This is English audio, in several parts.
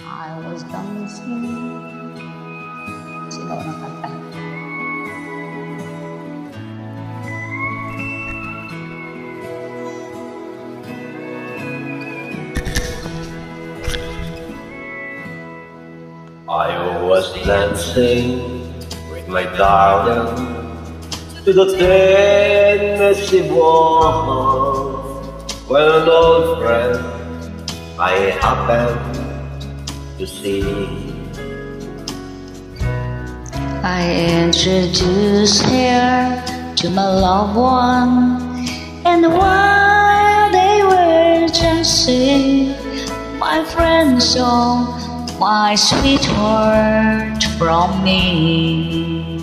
I was dancing. Sigaw ng kanta. I was dancing with my darling to the Tennessee walk when an old friend I happened to see. I introduced her to my loved one, and while they were dancing, my friend saw my sweetheart from me.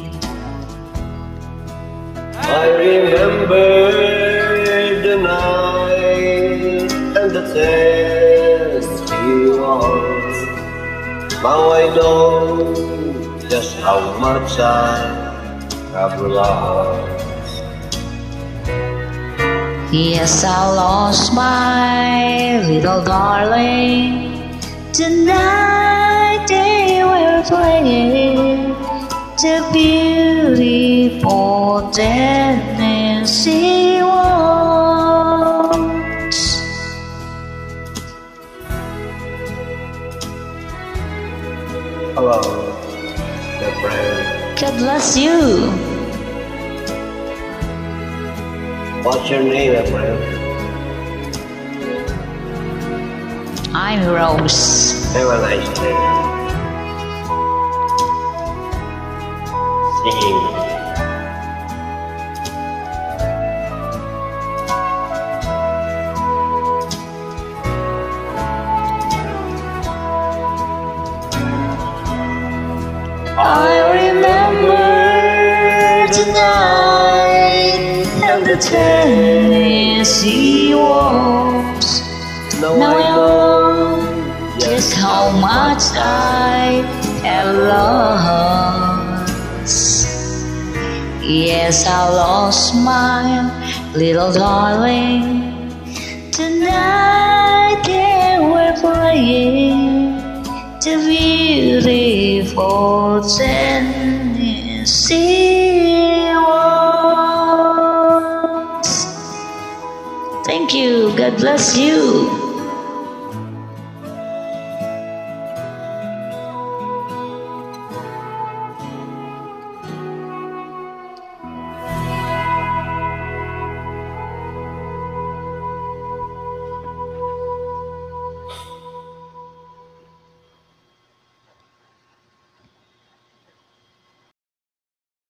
I remember the night and the taste he was. Now I know just how much I have lost. Yes, I lost my little darling. Tonight they were playing the beautiful Tennessee waltz. Hello, my friend. God bless you. What's your name, my friend? I'm Rose. Have a nice day. Singing. I remember the night and the Tennessee waltz. Now Now I I know just how much I have lost. Yes, I lost my little darling. Tonight they were playing the beautiful Tennessee waltz. Thank you. God bless you.